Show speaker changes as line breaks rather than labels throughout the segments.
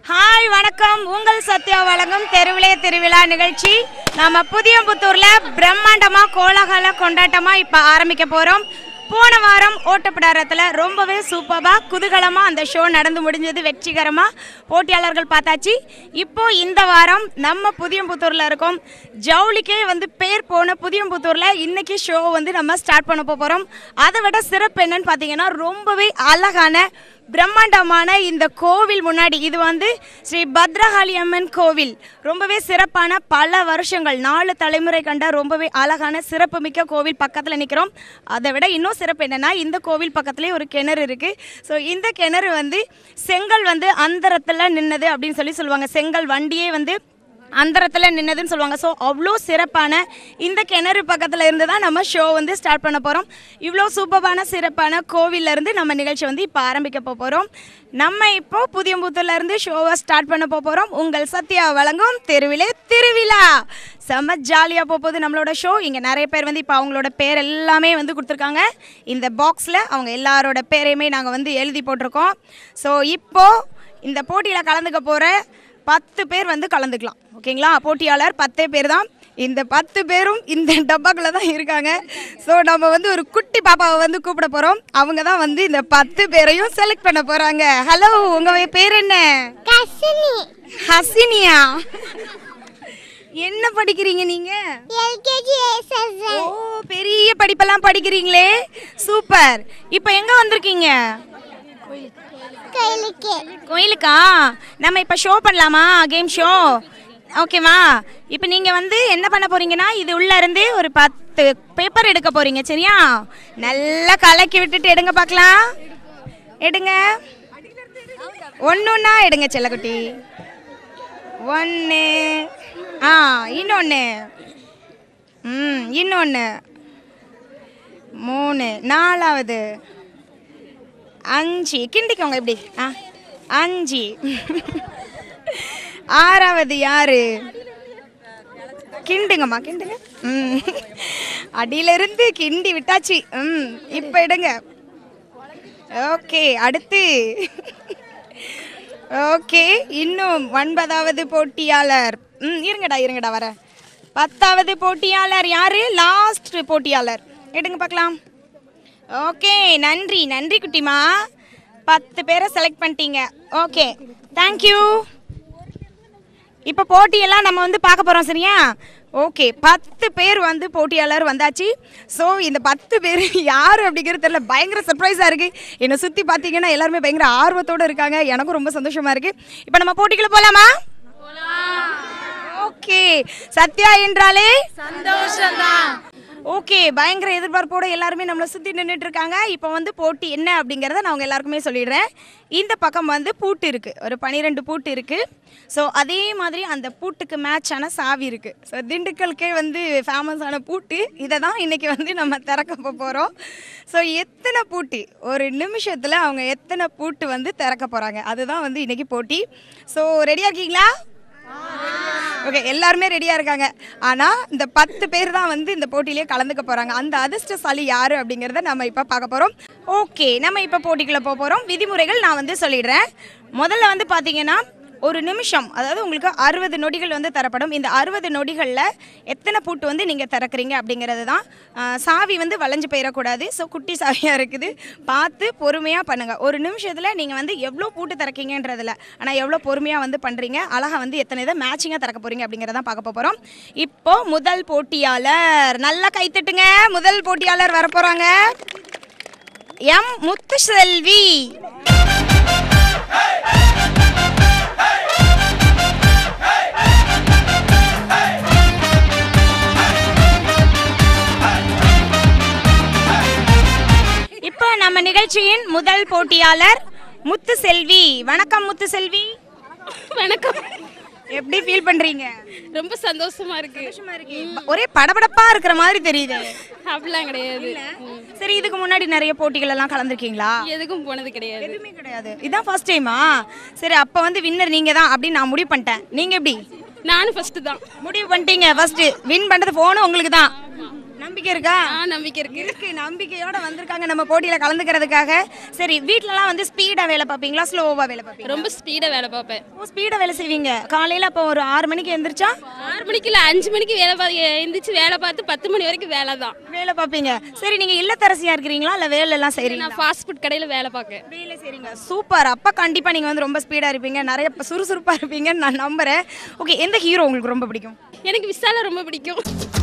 Hi வணக்கம். உங்கள் சத்யா வழங்கும் தெருவிலே திருவிழா நிகழ்ச்சி நம்ம புதியம்புத்தூர்ல பிரம்மாண்டமா கோலாகல கொண்டாட்டமா இப்ப ஆரம்பிக்க போறோம். போன வாரம் ஓட்டப்பிடாரத்தில் ரொம்பவே சூப்பராக குதூகலமாக அந்த ஷோ நடந்து முடிஞ்சது. வெற்றிகரமாக போட்டியாளர்கள் பார்த்தாச்சு. இப்போ இந்த வாரம் நம்ம புதியம்புத்தூரில் இருக்கோம். ஜவுளிக்கே பேர் போன புதியம்புத்தூரில் இன்னைக்கு ஷோ நம்ம ஸ்டார்ட் பண்ண போகிறோம். அதை விட சிறப்பு என்னன்னு பார்த்தீங்கன்னா, ரொம்பவே அழகான பிரம்மாண்டமான இந்த கோவில் முன்னாடி இது ஸ்ரீ பத்ரகாளி அம்மன் கோவில். ரொம்பவே சிறப்பான பல வருஷங்கள் 4 தலைமுறை கண்ட ரொம்பவே அழகான சிறப்புமிக்க கோவில் பக்கத்தில் நிற்கிறோம். அதை விட இன்னும் சிறப்பு என்னென்னா, இந்த கோவில் பக்கத்துலேயே ஒரு கிணறு இருக்குது. ஸோ இந்த கிணறு செங்கல் அந்தரத்தில் நின்னது அப்படின்னு சொல்லுவாங்க. செங்கல் வண்டியே அந்தரத்தில் நின்னதுன்னு சொல்லுவாங்க. ஸோ அவ்வளோ சிறப்பான இந்த கிணறு பக்கத்தில் இருந்து தான் நம்ம ஷோ ஸ்டார்ட் பண்ண போகிறோம். இவ்வளோ சூப்பரான சிறப்பான கோவிலேருந்து நம்ம நிகழ்ச்சி இப்போ ஆரம்பிக்க போகிறோம். நம்ம இப்போ புதியம்புத்தூர்லேருந்து ஷோவை ஸ்டார்ட் பண்ண போகிறோம். உங்கள் சத்யா வழங்கும் தெருவிலே திருவிழா. செம்ம ஜாலியாக போகுது நம்மளோட ஷோ. இங்கே நிறைய பேர் இப்போ அவங்களோட பேர் எல்லாமே கொடுத்துருக்காங்க. இந்த பாக்ஸில் அவங்க எல்லாரோட பேரையுமே நாங்கள் எழுதி போட்டிருக்கோம். ஸோ இப்போது இந்த போட்டியில் கலந்துக்க போகிற 10 பேர் கலந்துக்கலாம். ஓகேங்களா? போட்டியாளர் 10 பேர் தான். இந்த 10 பேரும் இந்த டப்பாக்குள்ள தான் இருக்காங்க. ஸோ நம்ம ஒரு குட்டி பாப்பாவை கூப்பிட போகிறோம். அவங்க தான் இந்த 10 பேரையும் செலக்ட் பண்ண போகிறாங்க. ஹலோ, உங்கள் பேர் என்ன? ஹசினியா. என்ன படிக்கிறீங்க நீங்க? ஓ, பெரிய படிப்பெல்லாம் படிக்கிறீங்களே, சூப்பர். இப்போ எங்க வந்திருக்கீங்க? கோயிலுக்கா? நம்ம இப்போ ஷோ பண்ணலாமா? கேம் ஷோ, ஓகேவா? இப்போ நீங்கள் என்ன பண்ண போறீங்கன்னா, இது உள்ள இருந்து ஒரு 10 பேப்பர் எடுக்க போறீங்க. சரியா? நல்லா கலக்கி விட்டுட்டு எடுங்க பார்க்கலாம். எடுங்க, ஒன்னொன்னா எடுங்க செல்லக்குட்டி. 1, இன்னொன்று, இன்னொன்று, 3, 4வது, 5 கிண்டிக்கோங்க. இப்படி 5, 6வது யாரு? கிண்டுங்கம்மா, கிண்டுங்க. அடியிலிருந்து கிண்டி விட்டாச்சு. இப்போ எடுங்க. ஓகே, அடுத்து. ஓகே, இன்னும் 9வது போட்டியாளர். இருங்கடா வர. 10வது போட்டியாளர் யாரு? லாஸ்ட் போட்டியாளர். எடுங்க பார்க்கலாம். ஓகே, நன்றி நன்றி குட்டிமா. 10 பேரை செலக்ட் பண்ணிட்டீங்க. Okay, thank you. இப்போ போட்டியெல்லாம் நம்ம பார்க்க போகிறோம். சரியா? ஓகே, 10 பேர் போட்டியாளர் வந்தாச்சு. ஸோ இந்த 10 பேர் யார் அப்படிங்கிறது தெரியல. பயங்கர சர்ப்ரைஸாக இருக்குது. என்னை சுற்றி பார்த்தீங்கன்னா எல்லாருமே பயங்கர ஆர்வத்தோடு இருக்காங்க. எனக்கும் ரொம்ப சந்தோஷமாக இருக்குது. இப்போ நம்ம போட்டிக்குள்ள போகலாமா? ஓகே, சத்யா என்றாலே சந்தோஷம்தான். ஓகே, பயங்கர எதிர்பார்ப்போடு எல்லாருமே நம்மளை சுற்றி நின்றுட்டு இருக்காங்க. இப்போ போட்டி என்ன அப்படிங்கிறத நான் அவங்க எல்லாருக்குமே சொல்லிடுறேன். இந்த பக்கம் பூட்டு இருக்குது, ஒரு 12 பூட்டு இருக்குது. ஸோ அதே மாதிரி அந்த பூட்டுக்கு மேட்சான சாவி இருக்குது. ஸோ திண்டுக்கலுக்கே ஃபேமஸான பூட்டு இதை தான் இன்றைக்கி நம்ம திறக்க போகிறோம். ஸோ எத்தனை பூட்டு ஒரு நிமிஷத்தில் அவங்க எத்தனை பூட்டு திறக்க போகிறாங்க, அதுதான் இன்றைக்கி போட்டி. ஸோ ரெடியாக இருக்கீங்களா? ஓகே, எல்லாருமே ரெடியாக இருக்காங்க. ஆனால் இந்த 10 பேர் தான் இந்த போட்டியிலே கலந்துக்க போகிறாங்க. அந்த அதிர்ஷ்டசாலி யார் அப்படிங்கிறத நம்ம இப்போ பார்க்க போகிறோம். ஓகே, நம்ம இப்போ போட்டிக்குள்ளே போக போகிறோம். விதிமுறைகள் நான் சொல்லிடுறேன். முதல்ல பார்த்தீங்கன்னா, ஒரு நிமிஷம், அதாவது உங்களுக்கு 60 நொடிகள் தரப்படும். இந்த 60 நொடிகளில் எத்தனை பூட்டு நீங்கள் திறக்கிறீங்க அப்படிங்கிறது தான். சாவி வளைஞ்சு போயிடக்கூடாது. ஸோ குட்டி சாவியாக இருக்குது, பார்த்து பொறுமையாக பண்ணுங்கள். ஒரு நிமிஷத்தில் நீங்கள் எவ்வளோ பூட்டு திறக்கீங்கன்றதில்ல, ஆனால் எவ்வளோ பொறுமையாக பண்ணுறீங்க, அழகாக எத்தனை இதை மேட்சிங்காக திறக்க போகிறீங்க அப்படிங்கிறதான் பார்க்க போகிறோம். இப்போது முதல் போட்டியாளர், நல்லா கைத்தட்டுங்க. முதல் போட்டியாளர் வரப்போகிறாங்க. எம் முத்துசெல்வி. இப்போ நம்ம நிகழ்ச்சியின் முதல் போட்டியாளர் முத்துசெல்வி. வணக்கம் முத்துசெல்வி.
வணக்கம்.
எப்படி ஃபீல் பண்றீங்க?
ரொம்ப சந்தோஷமா இருக்கு.
ஒரே படபடப்பா இருக்கிற மாதிரி தெரியுது.
அப்படிலாம் கிடையாது.
சரி, இதுக்கு முன்னாடி நிறைய போட்டிகள் எல்லாம் கலந்துருக்கீங்களா?
எதுக்கும் போனது கிடையாது.
எதுவுமே கிடையாது. இதான் ஃபர்ஸ்ட் டைமா? சரி, அப்ப வின்னர் நீங்க தான் அப்படின்னு நான் முடிவு பண்ணிட்டேன். நீங்க எப்படி?
நானும் ஃபர்ஸ்ட் தான்
முடிவு பண்ணிட்டீங்க. ஃபர்ஸ்ட் வின் பண்றது போனும் உங்களுக்கு தான். நம்பிக்கை இருக்கா?
நம்பிக்கை இருக்கு.
நம்பிக்கையோட வந்திருக்காங்க நம்ம போட்டியில கலந்துக்கிறதுக்காக. சரி, வீட்லலாம் வந்து ஸ்பீடா வேலை பார்ப்பீங்களா, ஸ்லோவா வேலை பார்ப்பீங்களா?
ரொம்ப ஸ்பீடா வேலை பார்ப்பேன்.
ஸ்பீடா வேலை செய்வீங்க. காலையில அப்போ ஒரு 6 மணிக்கு எந்திரிச்சா
6 மணிக்கு இல்ல 5 மணிக்கு எந்திரிச்சு வேலை பார்த்து 10 மணி வரைக்கும் வேலை தான்.
வேலை பார்ப்பீங்க. சரி, நீங்க இல்லத்தரசியா இருக்கிறீங்களா இல்ல வேலை எல்லாம் செய்றீங்களா?
நான் ஃபாஸ்ட் ஃபுட் கடையில வேலை பார்க்கேன்.
வேலை செய்றீங்க. சூப்பர். அப்ப கண்டிப்பா நீங்க வந்து ரொம்ப ஸ்பீடா இருப்பீங்க, நிறைய சுறுசுறுப்பா இருப்பீங்கன்னு நான் நம்புறேன். ஓகே, எந்த ஹீரோ உங்களுக்கு ரொம்ப பிடிக்கும்?
எனக்கு விஷால ரொம்ப பிடிக்கும்.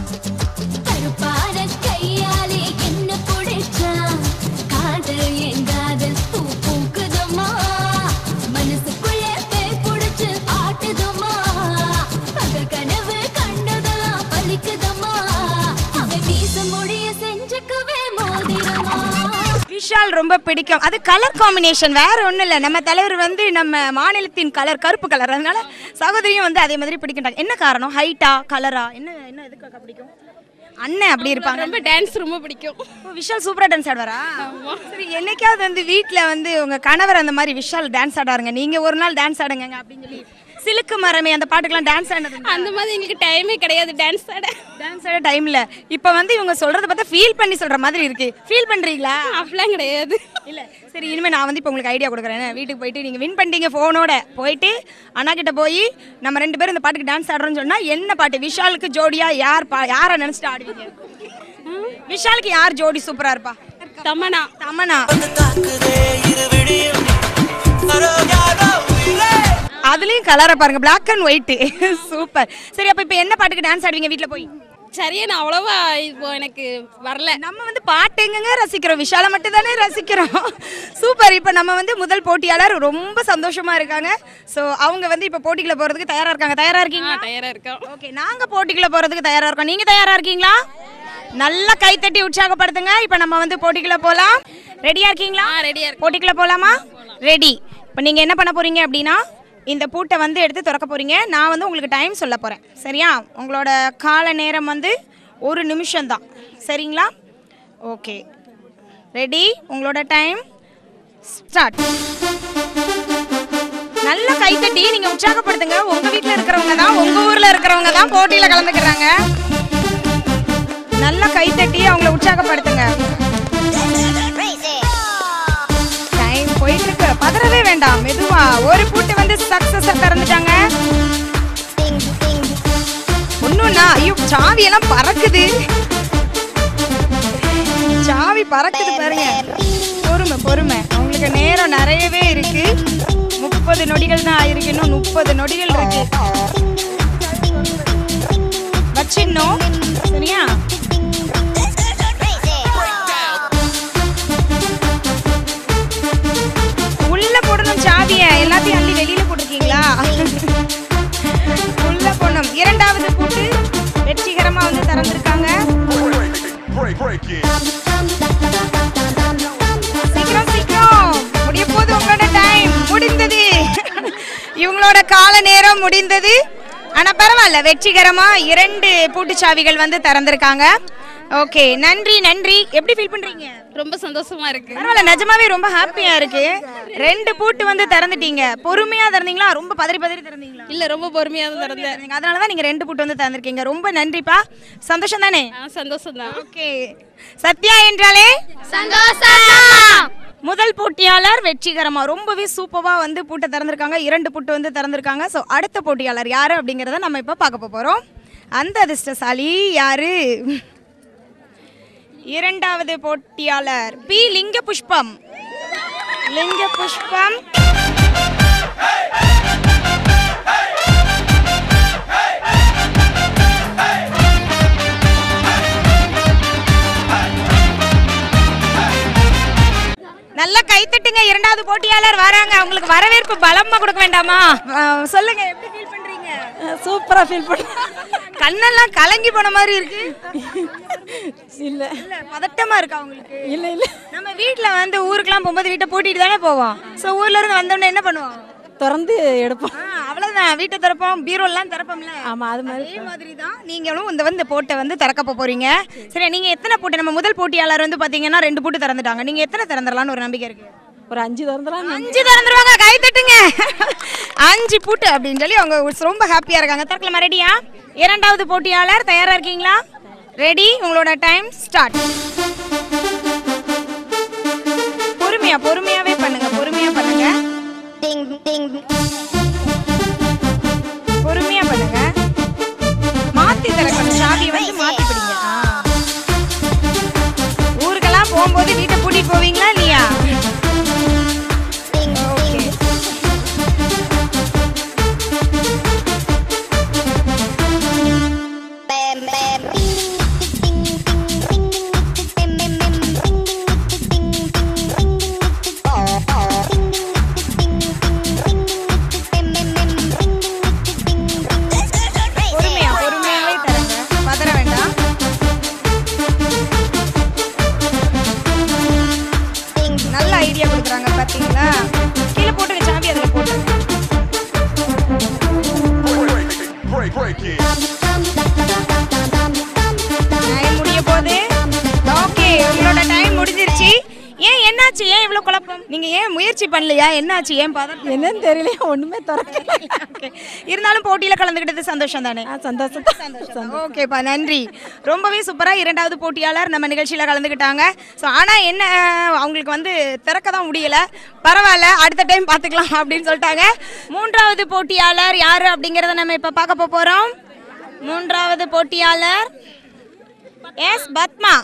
விஷால் ரொம்ப பிடிக்கும். அது கலர் காம்பினேஷன், வேற ஒண்ணும் இல்ல. நம்ம தலைவர் வந்து நம்ம மாநிலத்தின் கலர் கருப்பு கலர், அதனால சகோதரியும் வந்து அதே மாதிரி பிடிக்கிட்டாங்க. என்ன காரணம்? ஹைட்டா, கலரா, என்ன எதுக்காக பிடிக்கும்? அண்ணன் அப்படி இருப்பாங்க.
ரொம்ப டான்ஸ் ரொம்ப பிடிக்கும்.
விஷால் சூப்பரா டான்ஸ் ஆடுவாரா? சரி, என்னைக்காவது வந்து வீட்ல வந்து உங்க கணவர் அந்த மாதிரி விஷால் டான்ஸ் ஆடாருங்க, நீங்க ஒரு நாள் டான்ஸ் ஆடுங்க அப்படின்னு சொல்லி சிலுக்கு மரமே அந்த பாட்டுக்கெல்லாம் டான்ஸ் ஆனது?
அந்த மாதிரி எங்களுக்கு டைமே கிடையாது டான்ஸ் ஆட
டைம்ல. இப்போ வந்து இவங்க சொல்றத பார்த்தா ஃபீல் பண்ணி சொல்ற மாதிரி இருக்கு. ஃபீல் பண்றீங்களா?
அப்படிலாம் கிடையாது.
இல்ல, சரி, இனிமே நான் வந்து இப்போ உங்களுக்கு ஐடியா கொடுக்குறேன். வீட்டுக்கு போயிட்டு நீங்க வின் பண்ணிட்டீங்க, போனோட போயிட்டு அண்ணா கிட்ட போய் நம்ம 2 பேரும் இந்த பாட்டுக்கு டான்ஸ் ஆடுறோம்னு சொன்னா என்ன பாட்டு? விஷாலுக்கு ஜோடியா யாரை நினைச்சிட்டு ஆடுவீங்க? விஷாலுக்கு யார் ஜோடி சூப்பரா இருப்பா?
தமனா.
அதுலயும் கலரை பாருங்க, பிளாக் அண்ட் ஒயிட். சூப்பர். சரி, அப்ப இப்ப என்ன பாட்டுக்கு டான்ஸ் ஆடுவீங்க வீட்ல போய்?
சரியா, நான் அவ்வளவா இப்போ எனக்கு வரல.
நம்ம வந்து பாட்டு எங்கங்க ரசிக்கிறோம், விஷால மட்டும் தானே ரசிக்கிறோம். சூப்பர். இப்போ நம்ம வந்து முதல் போட்டியாளர் ரொம்ப சந்தோஷமா இருக்காங்க. ஸோ அவங்க வந்து இப்போ போட்டிக்குள்ள போறதுக்கு தயாரா இருக்காங்க. தயாரா இருக்கீங்களா?
தயாரா இருக்கோம்.
ஓகே, நாங்க போட்டிக்குள்ள போறதுக்கு தயாரா இருக்கோம். நீங்க தயாரா இருக்கீங்களா? நல்லா கைத்தட்டி உற்சாகப்படுத்துங்க. இப்போ நம்ம வந்து போட்டிக்குள்ள போலாம். ரெடியா இருக்கீங்களா?
ரெடியா இருக்கு.
போட்டிக்குள்ள போலாமா? ரெடி. இப்போ நீங்க என்ன பண்ண போறீங்க அப்படின்னா, இந்த பூட்டை வந்து எடுத்து திறக்க போறீங்க. நான் வந்து உங்களுக்கு டைம் சொல்ல போறேன், சரியா? உங்களோட கால நேரம் வந்து 1 நிமிஷம் தான், சரிங்களா? Okay, ready? உங்களோட டைம் ஸ்டார்ட். நல்ல கைத்தட்டி நீங்க உற்சாகப்படுத்துங்க. உங்க வீட்டில் இருக்கிறவங்க தான், உங்க ஊர்ல இருக்கிறவங்க தான் போட்டியில கலந்துக்கிறாங்க. நல்ல கைத்தட்டி அவங்கள உற்சாகப்படுத்துங்க. போயிட்டு இருக்கு, பதறவே வேண்டாம், மெதுவா. ஒரு பூட்டு வந்து சக்சஸா திறந்துட்டாங்க. ஒண்ணுன்னா, ஐயோ, சாவி எல்லாம் பறக்குது. சாவி பறக்குது பாருங்க. பொறுமை. உங்களுக்கு நேரம் நிறையவே இருக்கு. 30 நொடிகள் தான் ஆயிருக்கு. இன்னும் 30 நொடிகள் இருக்கு. வச்சிடணும், சரியா? போடணும் சாவியை. எல்லாத்தையும் அள்ளி வெளியில போட்டிருக்கீங்களா? உள்ள போடணும். 2வது பூட்டு வெற்றிகரமா வந்து திறந்திருக்காங்க. சீக்கிரம் முடிய போது. உங்களோட டைம் முடிந்தது. இவங்களோட கால நேரம் முடிந்தது. ஆனா பரவாயில்ல, வெற்றிகரமா 2 பூட்டு சாவிகள் வந்து திறந்திருக்காங்க. ஓகே, நன்றி. எப்படி ஃபீல் பண்றீங்க?
ரொம்ப சந்தோஷமா இருக்கு.
பரவாயில்ல, நிஜமாவே ரொம்ப ஹாப்பியா இருக்கு. 2 பூட்டு வந்து திறந்துட்டீங்க. பொறுமையா திறந்தீங்களா, ரொம்ப பதறி திறந்தீங்களா?
இல்ல, ரொம்ப பொறுமையா தான் திறந்தேன்.
அதனால தான் நீங்க 2 பூட்டு வந்து திறந்திருக்கீங்க. ரொம்ப நன்றிப்பா. சந்தோஷம் தானே?
சந்தோஷம் தான்.
ஓகே, சத்யா என்றாலே
சந்தோஷம்.
முதல் போட்டியாளர் வெற்றிகரமா ரொம்பவே சூப்பரா வந்து பூட்டை திறந்திருக்காங்க. 2 பூட்டு வந்து திறந்திருக்காங்க. ஸோ அடுத்த போட்டியாளர் யாரு அப்படிங்கிறத நம்ம இப்போ பார்க்க போறோம். அந்த அதிர்ஷ்டசாலி யாரு? 2வது போட்டியாளர் பி. லிங்க புஷ்பம். நல்ல கைத்தட்டுங்க. 2வது போட்டியாளர் வராங்க. அவங்களுக்கு வரவேற்பு பலமா கொடுக்க வேண்டாமா? சொல்லுங்க, எப்படி ஃபீல் பண்றீங்க?
சூப்பரா ஃபீல் பண்றேன்.
கண்ணெல்லாம் கலங்கி போன மாதிரி இருக்கு.
இல்ல
பதட்டமா இருக்கா உங்களுக்கு?
இல்ல
நம்ம வீட்ல வந்து ஊருக்குலாம் போகும்போது வீட்டை பூட்டிட்டு தானே போவோம். ஸோ ஊர்ல இருந்து வந்தோடனே என்ன பண்ணுவோம்?
திறந்து எடுப்போம்.
அவ்வளவுதான், வீட்டை திறப்போம், பீரோலாம் திறப்போம்ல.
ஆமா, அது
மாதிரி தான் நீங்களும் இந்த போட்டை வந்து திறக்க போறீங்க. சரி, நீங்க எத்தனை பூட்டு? நம்ம முதல் போட்டியாளர் வந்து பாத்தீங்கன்னா 2 பூட்டு திறந்துட்டாங்க. நீங்க எத்தனை திறந்துடலாம்னு ஒரு நம்பிக்கை இருக்கு?
ஒரு 5 திறந்துடலாம்.
5 திறந்துருவாங்க. கை தட்டுங்க. 5 பூட்டு அப்படின்னு சொல்லி அவங்க ரொம்ப ஹாப்பியா இருக்காங்க. திறக்கலாமா? ரெடியா? 2வது போட்டியாளர் தயாரா இருக்கீங்களா? ரெடி, உங்களோட டைம் ஸ்டார்ட். பொறுமையாவே பண்ணுங்க, பொறுமையா பண்ணுங்க, பொறுமையா பண்ணுங்க. மாத்தி திறக்கணும், சாவியை வந்து மாத்தி பிடிங்க. ஊருக்கெல்லாம் போகும்போது வீட்டை கூட்டிட்டு போவீங்களா இல்லையா? பாத்தீங்களா? கீழே போட்டுங்க, சாவி அதுல போட்டுங்க. டைம் முடிய போகுது. ஓகே, உங்களோட டைம் முடிஞ்சிருச்சு. ஏன் என்னாச்சு? ஏன் இவ்வளவு குழப்பம்? நீங்க ஏன் முயற்சி பண்ணலையா? என்னாச்சு? ஏன் பதட்டம்?
என்னன்னு தெரியல, ஒண்ணுமே திறக்கல.
இருந்தாலும் போட்டியில கலந்துக்கிட்டது சந்தோஷம் தானே?
சந்தோஷம்.
ஓகேப்பா, நன்றி. ரொம்பவே சூப்பரா இரண்டாவது போட்டியாளர் நம்ம நிகழ்ச்சியில கலந்துக்கிட்டாங்க. ஸோ ஆனா என்ன, அவங்களுக்கு வந்து திறக்க தான் முடியல. பரவாயில்ல, அடுத்த டைம் பார்த்துக்கலாம் அப்படின்னு சொல்லிட்டாங்க. மூன்றாவது போட்டியாளர் யாரு அப்படிங்கறத நம்ம இப்ப பார்க்க போறோம். மூன்றாவது போட்டியாளர் எஸ் பத்மா.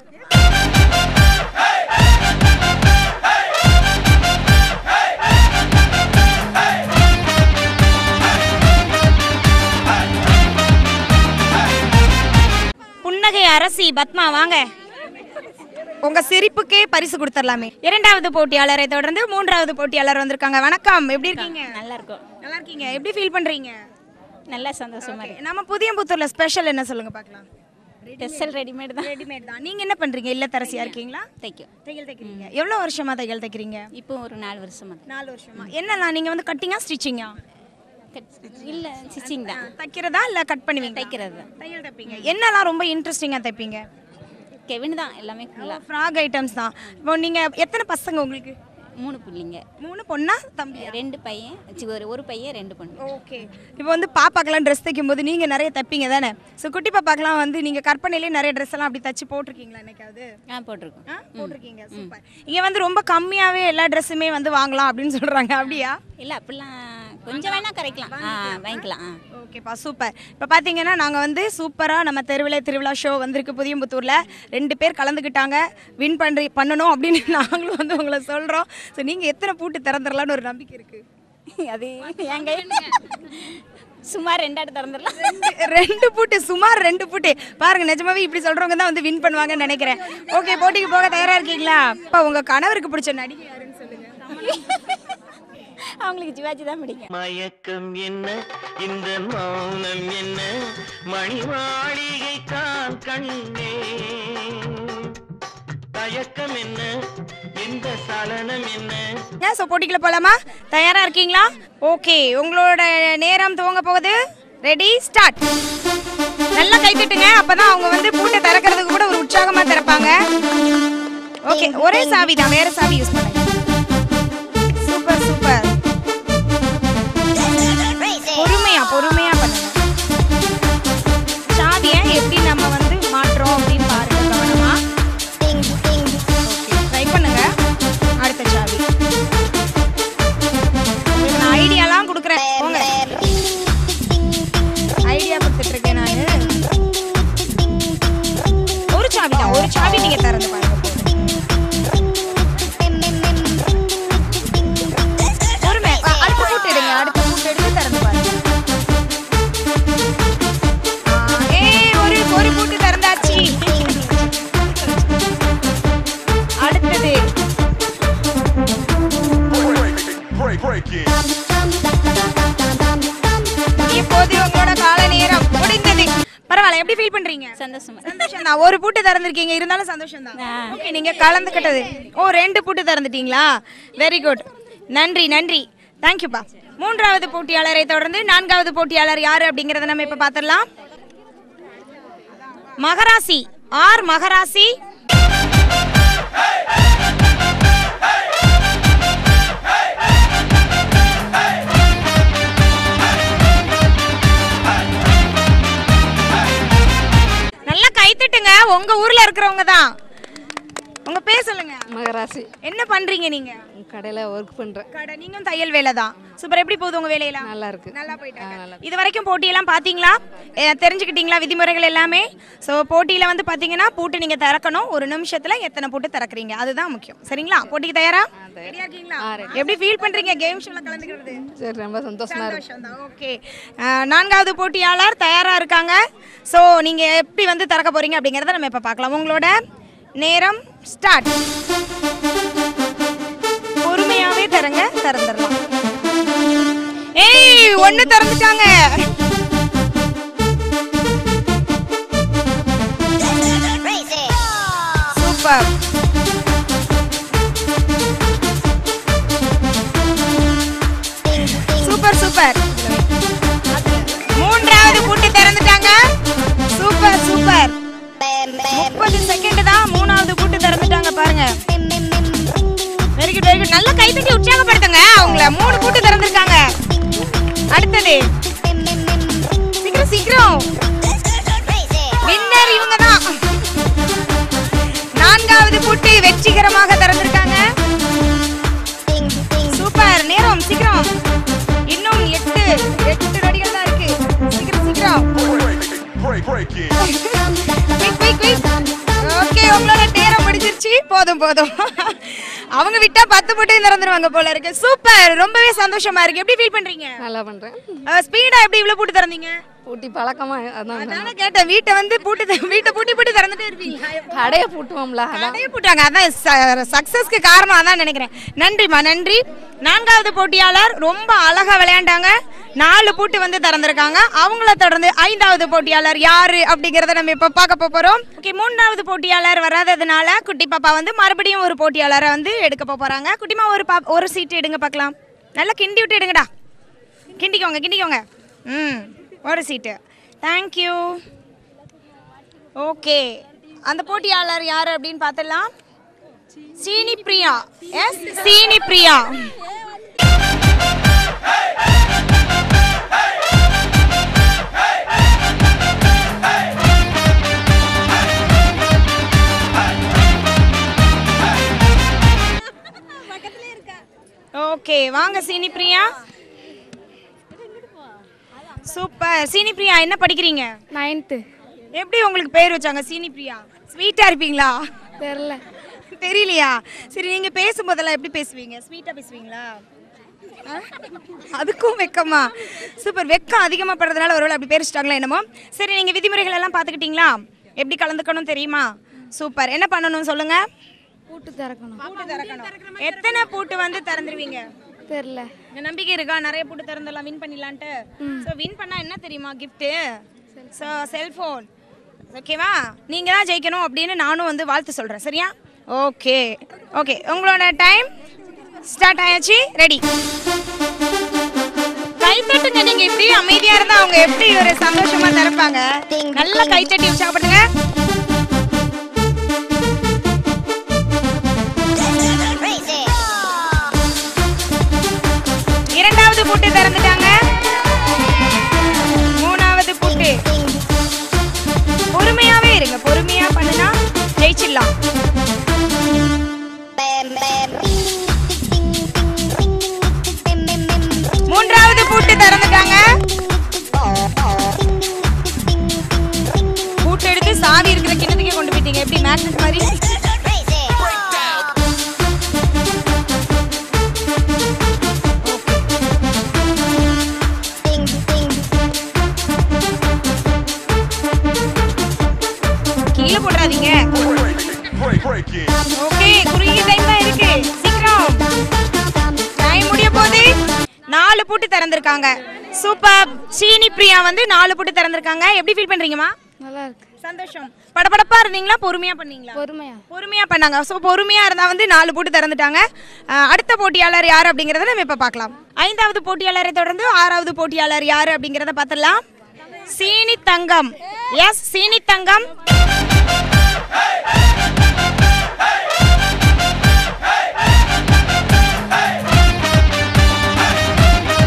புன்னகை அரசி பத்மா, வாங்க. உங்க சிரிப்புக்கே பரிசு கொடுத்துடலாமே. இரண்டாவது போட்டியாளரை தொடர்ந்து மூன்றாவது போட்டியாளர் வந்திருக்காங்க. வணக்கம், எப்படி இருக்கீங்க?
நல்லா இருக்கும்.
நல்லா இருக்கீங்க. எப்படி ஃபீல் பண்றீங்க?
நல்லா சந்தோஷமா இருக்கு.
நம்ம புதியம்புத்தூர்ல ஸ்பெஷல் என்ன சொல்லுங்க பார்க்கலாம்.
ஸ்பெஷல் ரெடிமேட் தான்.
ரெடிமேட் தான். நீங்க என்ன பண்றீங்க? இல்லத்தரசியா இருக்கீங்களா? தையல் தைக்கிறீங்க. எவ்வளவு வருஷமா தையல் தைக்கிறீங்க?
இப்போ ஒரு 4 வருஷமா.
4 வருஷமா. என்னலாம் நீங்க வந்து கட்டிங்கா ஸ்டிச்சிங்கா?
இல்ல, ஸ்டிச்சிங் தான்.
தைக்கிறதா இல்ல கட் பண்ணுவீங்க?
தைக்கிறது.
தையல் தைப்பீங்க. என்னலாம் ரொம்ப இன்ட்ரெஸ்டிங்கா தைப்பீங்க?
கெவின் தான் எல்லாமே ஃபுல்லா.
ஃப்ராக் ஐட்டம்ஸ் தான். இப்போ நீங்க எத்தனை பசங்க உங்களுக்கு?
3 பிள்ளைங்க.
3 பொண்ணா தம்பி? 2
பையன். ஒரு பையன் 2 பொண்ணு.
ஓகே. இப்போ வந்து பாப்பாக்கெல்லாம் ட்ரெஸ் தைக்கும்போது நீங்க நிறைய தைப்பீங்க தானே? ஸோ குட்டி பாப்பாக்கெல்லாம் வந்து நீங்க கற்பனையிலே நிறைய ட்ரெஸ் எல்லாம் அப்படி தச்சு போட்டிருக்கீங்களா என்னைக்காவது?
போட்டிருக்கோம்.
போட்டிருக்கீங்க. சூப்பர். இங்க வந்து ரொம்ப கம்மியாவே எல்லா ட்ரெஸ்ஸுமே வந்து வாங்கலாம் அப்படின்னு சொல்றாங்க, அப்படியா?
இல்ல, அப்படிலாம் கொஞ்சம் வேணா கரெக்ட்லாம் வாங்கிக்கலாம்.
ஓகேப்பா, சூப்பர். இப்போ பார்த்தீங்கன்னா நாங்கள் வந்து சூப்பராக நம்ம திருவிழா ஷோ வந்திருக்கு புதியம்புத்தூரில். 2 பேர் கலந்துக்கிட்டாங்க. வின் பண்ணணும் அப்படின்னு நாங்களும் வந்து உங்களை சொல்கிறோம். ஸோ நீங்கள் எத்தனை பூட்டு திறந்துடலான்னு ஒரு நம்பிக்கை இருக்குது?
அது எங்க சுமார் 2 ஆடு திறந்துடலாம்.
2 பூட்டு, சுமார் 2 பூட்டு. பாருங்க, நிஜமாவே இப்படி சொல்கிறவங்க தான் வந்து வின் பண்ணுவாங்கன்னு நினைக்கிறேன். ஓகே, போட்டிக்கு போக தயாராக இருக்கீங்களா? இப்போ உங்கள் கணவருக்கு பிடிச்ச நடிகை யாருன்னு சொல்லுங்கள்.
அவங்களுக்கு சிவாஜி தான் பிடிக்கும்.
மயக்கம் என்ன, இந்த மௌனம் என்ன, மணி மாளிகை தான் கண்ணே, தயக்கம் என்ன, இந்த சலனம் என்ன.
ஸோ போட்டிக்குள்ள போலாமா? தயாரா இருக்கீங்களா? ஓகே, உங்களோட நேரம் துவங்க போகுது. Ready, start. நல்லா கை தட்டுங்க, அப்பதான் அவங்க வந்து பூட்டை திறக்கிறதுக்கு கூட ஒரு உற்சாகமா திறப்பாங்க. ஓகே, ஒரே சாவி தான், வேற சாவி யூஸ் பண்ணுங்க. Super super. பொறுமையா பண்ணுங்க. சாவியை எப்படி நம்ம வந்து மாற்றோம் அப்படின்னு பாருங்க கவனமா. ட்ரை பண்ணுங்க. அடுத்த சாவி. உங்களுக்கு நான் ஐடியாலாம் கொடுக்குறேன், போங்க. ஐடியா கொடுத்துட்டு இருக்கேன் நான். ஒரு சாவி தான், ஒரு சாவி நீங்க திறந்து பாருங்க. பொறுமை. அடுத்த பூட்டு எடுங்க, அடுத்த பூட்டு எடுத்து திறந்து பாருங்க. ஒரு பூட்டு திறந்தாச்சு. அடுத்தது இப்போது உங்களோட கால நேரம் முடிந்தது. பரவாயில்ல, எப்படி ஃபீல் பண்றீங்க?
சந்தோஷம்
தான். ஒரு பூட்டு திறந்திருக்கீங்க, இருந்தாலும் சந்தோஷம் தான். ஓகே, நீங்க கலந்துக்கிட்டது. 2 பூட்டு திறந்துட்டீங்களா? Very good. நன்றி நன்றி, தேங்க்யூப்பா. மூன்றாவது போட்டியாளரை தொடர்ந்து 4வது போட்டியாளர் யாரு அப்படிங்கறத நம்ம இப்ப பாத்திரலாம். மகராசி. ஆர் மகராசி. நல்லா கை தட்டுங்க. உங்க ஊர்ல இருக்கிறவங்க தான். உங்க பேர் சொல்லுங்க.
மகராசி.
என்ன பண்றீங்க நீங்க?
கடையில் ஒர்க் பண்ணுறேன்.
கடை. நீங்களும் தையல் வேலை தான். சூப்பர். எப்படி போகுது உங்க வேலையெல்லாம்?
நல்லா இருக்கு.
நல்லா போயிட்டு. இது வரைக்கும் போட்டியெல்லாம் பாத்தீங்களா? தெரிஞ்சுக்கிட்டீங்களா விதிமுறைகள் எல்லாமே? ஸோ போட்டியில வந்து பாத்தீங்கன்னா பூட்டு நீங்க திறக்கணும். ஒரு நிமிஷத்துல எத்தனை பூட்டு திறக்கிறீங்க அதுதான் முக்கியம். சரிங்களா? போட்டிக்கு தயாரா? ரெடியா இருக்கீங்களா? எப்படி ஃபீல் பண்றீங்க கேம் ஷோல கலந்துக்கிறது?
சரி, ரொம்ப சந்தோஷமா இருக்கு.
ஓகே. 4வது போட்டியாளர் தயாரா இருக்காங்க. ஸோ நீங்க எப்படி வந்து திறக்க போறீங்க அப்படிங்கறத நம்ம இப்ப பார்க்கலாம். உங்களோட நேரம் ஸ்டார்ட். பொறுமையாவே தரங்க, திறந்துடலாம். ஏய், ஒண்ணு திறந்துட்டாங்க. சூப்பர். Super super. 3வது பூட்டு திறந்துட்டாங்க. Super super. 30 செகண்ட் தான். 3வது பூட்டு திறந்துட்டாங்க பாருங்க. Very good very good. நல்ல கை தட்டி உற்சாகப்படுத்துங்க அவங்கள. 3 பூட்டு திறந்திருக்காங்க. அடுத்தது சீக்கிரம் சீக்கிரம். வின்னர் இவங்க தான். 4வது பூட்டு வெற்றிகரமாக திறந்திருக்காங்க. சூப்பர். நேரம் சீக்கிரம். இன்னும் 8 நொடிகள் தான் இருக்கு. சீக்கிரம் சீக்கிரம். ஓகே, உங்களோட நேரம் முடிஞ்சிருச்சு. போதும் போதும். அவங்க விட்டா 10 பூட்டையும் திறந்துருவாங்க போல இருக்கு. சூப்பர். ரொம்பவே சந்தோஷமா இருக்கு. எப்படி ஃபீல் பண்றீங்க?
நல்லா பண்றேன்.
ஸ்பீடா எப்படி இவ்வளவு பூட்டு திறந்தீங்க?
பூட்டி பழக்கமா
அதான கேட்டேன். வீட்டை வந்து வீட்டை பூட்டி திறந்துட்டே இருப்பீங்க.
கடையை பூட்டுவோம்ல,
கடையை பூட்டாங்க. அதான் சக்சஸ்க்கு காரணம் அதான் நினைக்கிறேன். நன்றிமா நன்றி. 4வது போட்டியாளர் ரொம்ப அழகா விளையாண்டாங்க. 4 பூட்டு வந்து திறந்திருக்காங்க. அவங்கள தொடர்ந்து 5வது போட்டியாளர் யாரு அப்படிங்கறத நம்ம இப்ப பார்க்க போறோம். ஓகே, 3வது போட்டியாளர் வராததுனால குட்டி பாப்பா வந்து மறுபடியும் ஒரு போட்டியாளரை வந்து எடுக்க போறாங்க. குட்டிமா ஒரு சீட் எடுங்க பார்க்கலாம். நல்லா கிண்டி விட்டு எடுங்கடா. கிண்டிக்கோங்க. ஒரு சீட்டு. தேங்க்யூ. ஓகே, அந்த போட்டியாளர் யாரு அப்படின்னு பார்த்துடலாம். சீனி பிரியா. எஸ், சீனி பிரியா. ஓகே, வாங்க சீனி பிரியா. சூப்பர். சீனி பிரியா என்ன படிக்கிறீங்க?
9th.
எப்படி உங்களுக்கு பேர் வச்சாங்க சீனி பிரியா? ஸ்வீட்டா இருப்பீங்களா? தெரியலையா? சரி, நீங்க பேசும்போதெல்லாம் எப்படி பேசுவீங்க? ஸ்வீட்டா பேசுவீங்களா? அதுக்கும் வெக்கமா? சூப்பர். வெக்கம் அதிகமா படுறதுனால ஒருவேளை அப்படி பேர் வச்சிட்டாங்களா என்னமோ. சரி, நீங்க விதிமுறைகள் எல்லாம் பாத்துக்கிட்டீங்களா? எப்படி கலந்துக்கணும் தெரியுமா? சூப்பர். என்ன பண்ணணும் சொல்லுங்க?
பூட்டு திறக்கணும்.
எத்தனை பூட்டு வந்து திறந்துருவீங்க?
தெரியல.
நம்பிக்கை இருக்கா நிறைய பூட்டு திறந்தலாம் வின் பண்ணிடலான்ட்டு? ஸோ வின் பண்ணா என்ன தெரியுமா கிஃப்ட்டு? So cellphone. ஓகேவா? நீங்கள் தான் ஜெயிக்கணும் அப்படின்னு நானும் வந்து வாழ்த்து சொல்கிறேன். சரியா? ஓகே ஓகே, உங்களோட டைம் ஸ்டார்ட் ஆயாச்சு. ரெடி? கைத்தட்டுங்க. நீங்க இப்படி அமைதியா இருந்தா அவங்க எப்படி ஒரு சந்தோஷமா திறப்பாங்க. நல்லா கைத்தட்டி உற்சாகப்படுங்க. இரண்டாவது பூட்டு திறந்துட்டாங்க. 3வது பூட்டு. பொறுமையாவே இருங்க. பொறுமையா பண்ணுனா ஜெயிச்சிடலாம். 3வது பூட்டு திறந்துட்டாங்க. பூட்டு எடுத்து சாவி இருக்கிற கிண்ணத்துக்கே கொண்டு போயிட்டீங்க. எப்படி மேக்னெட் மாதிரி. கீழே போடாதீங்க. ஓகே, குறுகிய டைம் தான் இருக்கு. சீக்கிரம். டைம் முடிய போகுது. 4 பூட்டு திறந்திருக்காங்க. சூப்பர். சீனி பிரியா வந்து 4 பூட்டு திறந்திருக்காங்க. எப்படி ஃபீல் பண்றீங்கம்மா?
நல்லா இருக்கு.
சந்தோஷம். படபடப்பா இருந்தீங்களா? பொறுமையா பண்ணீங்களா? பொறுமையா பண்ணாங்க. ஸோ பொறுமையா இருந்தா வந்து 4 பூட்டு திறந்துட்டாங்க. அடுத்த போட்டியாளர் யார் அப்படிங்கறத நம்ம இப்ப பார்க்கலாம். 5வது போட்டியாளரை தொடர்ந்து 6வது போட்டியாளர் யாரு அப்படிங்கறத பார்த்துடலாம். சீனி தங்கம். எஸ், சீனி தங்கம்.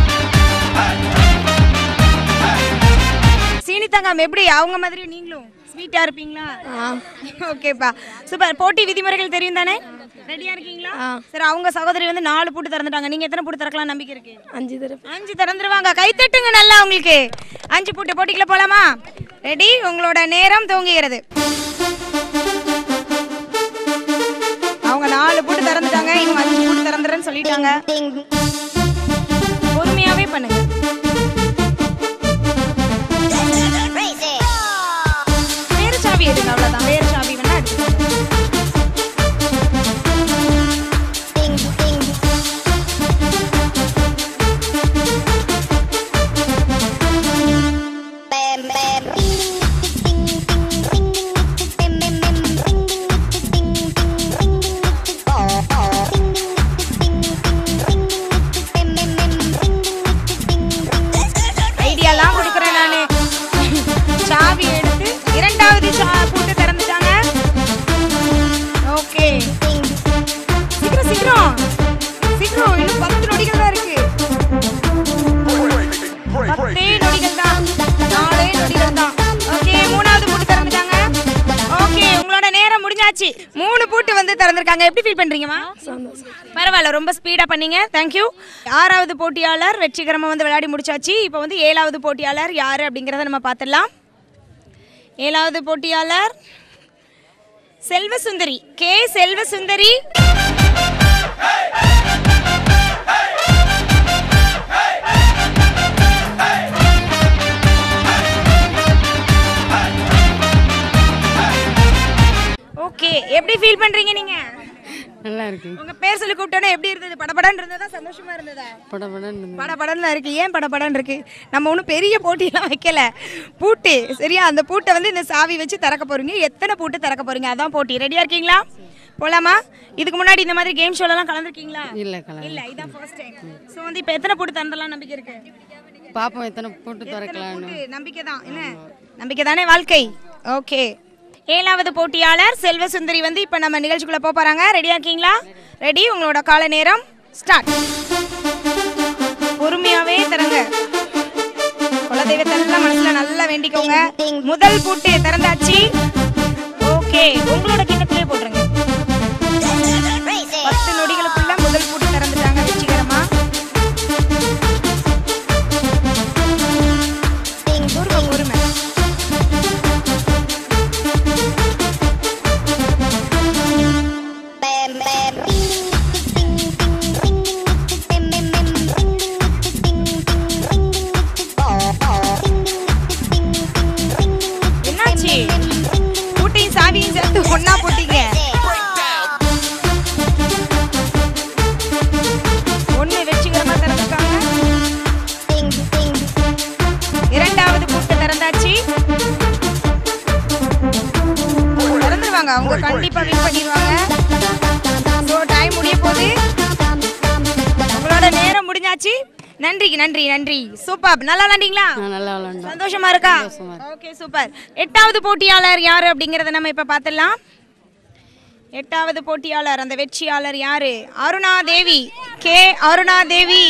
சீனி தங்கம் எப்படி அவங்க மாதிரி நீங்களும் ஸ்வீட்டா இருப்பீங்களா? ஓகேப்பா, சூப்பர். போட்டி விதிமுறைகள் தெரியும் தானே? ரெடியா இருக்கீங்களா? சரி, அவங்க சகோதரி வந்து 4 பூட்டு திறந்துட்டாங்க. நீங்க எத்தனை பூட்டு திறக்கலாம் நம்பிக்கை இருக்கு? 5 திறந்துருவாங்க. கை தட்டுங்க நல்லா உங்களுக்கு. 5 பூட்டு. போட்டிக்குள்ள போலாமா? ரெடி? உங்களோட நேரம் துவங்குகிறது. அவங்க 4 பூட்டு திறந்துட்டாங்க, இன்னும் 5 பூட்டு திறந்துறேன்னு சொல்லிட்டாங்க. பொறுமையாவே பண்ணுங்க. வேற சாவி எடுங்க, அவ்வளவுதான். வேற சாவி வேணா எடுத்துக்கோங்க. ஐடியாலாம் கொடுக்குறேன் நானு. சாவி எடுத்து இரண்டாவது பூட்டு திறந்துட்டாங்க. ஓகே, சீக்கிரம் சீக்கிரம் சீக்கிரம். இன்னும் 10 நொடிகள் தான் இருக்கு. 10 நொடிகள் தான். 4 நொடிகள் தான். ஓகே, மூணாவது பூட்டு திறந்துட்டாங்க. ஓகே, உங்களோட நேரம் முடிஞ்சாச்சு. 3 பூட்டு வந்து திறந்திருக்காங்க. எப்படி ஃபீல் பண்றீங்கம்மா? பரவாயில்ல, ரொம்ப ஸ்பீடா பண்ணீங்க. தேங்க்யூ. 6வது போட்டியாளர் வெற்றிகரமா வந்து விளையாடி முடிச்சாச்சு. இப்போ வந்து 7வது போட்டியாளர் யாரு அப்படிங்கறத நம்ம பார்த்துடலாம். 7வது போட்டியாளர் செல்வசுந்தரி. கே செல்வசுந்தரி. ஓகே, எப்படி ஃபீல் பண்றீங்க நீங்க?
நல்லா இருக்கு.
உங்க பேர் சொல்லி கூப்பிட்டோன்னே எப்படி இருந்தது? படபடன்னு இருந்ததா, சந்தோஷமா இருந்ததா? படபடன்னு இருக்கு. ஏன் படபடன்னு இருக்கு? நம்ம ஒன்றும் பெரிய போட்டியெல்லாம் வைக்கல. பூட்டு சரியா? அந்த பூட்டை வந்து இந்த சாவி வச்சு திறக்க போறீங்க. எத்தனை பூட்டு திறக்க போறீங்க, அதான் போட்டி. ரெடியா இருக்கீங்களா? போலாமா? இதுக்கு முன்னாடி இந்த மாதிரி கேம் ஷோலாம் கலந்துருக்கீங்களா? இல்ல, இதான் ஃபர்ஸ்ட் டைம். ஸோ வந்து இப்போ எத்தனை பூட்டு திறந்தலாம் நம்பிக்கை இருக்கு?
பாப்போம் எத்தனை பூட்டு திறக்கலாம்.
நம்பிக்கை தான். என்ன நம்பிக்கை தானே வாழ்க்கை. ஓகே, 7வது போட்டியாளர் செல்வசுந்தரி வந்து இப்போ நம்ம நிகழ்ச்சிக்குள்ள போறாங்க. ரெடியா இருக்கீங்களா? ரெடி? உங்களோட கால நேரம் ஸ்டார்ட். பொறுமையாவே தரங்க. குலதெய்வத்தெல்லாம் மனசுல நல்லா வேண்டிக்கோங்க. முதல் பூட்டு திறந்தாச்சு. ஓகே, உங்களோட கிண்ணத்திலே போட்டுருங்க. 10 நொடிகளுக்குள்ள முதல் பூட்டு திறந்துட்டாங்க வெற்றிகரமா. பொறுமை. என்னாச்சு? பூட்டையும் சாவியும் சேர்த்து ஒண்ணா போட்டீங்க. ஒண்ணு வெற்றிகரமா திறந்துட்டாங்க. 2வது பூட்டு திறந்தாச்சு. திறந்துருவாங்க. அவங்க கண்டிப்பா வின் பண்ணிடுவாங்க. ஸோ டைம் முடிய போகுது. உங்களோட நேரம் முடிஞ்சாச்சு. நன்றி நன்றி நன்றி. சூப்பர். நல்லா விளையாண்டீங்களா?
நல்லா விளையாண்டோம்.
சந்தோஷமா இருக்கா? Okay, super. 8வது போட்டியாளர் யாரு அப்படிங்கறத நம்ம இப்ப பார்த்துடலாம். 8வது போட்டியாளர், அந்த வெற்றியாளர் யாரு? அருணா தேவி. கே அருணா தேவி.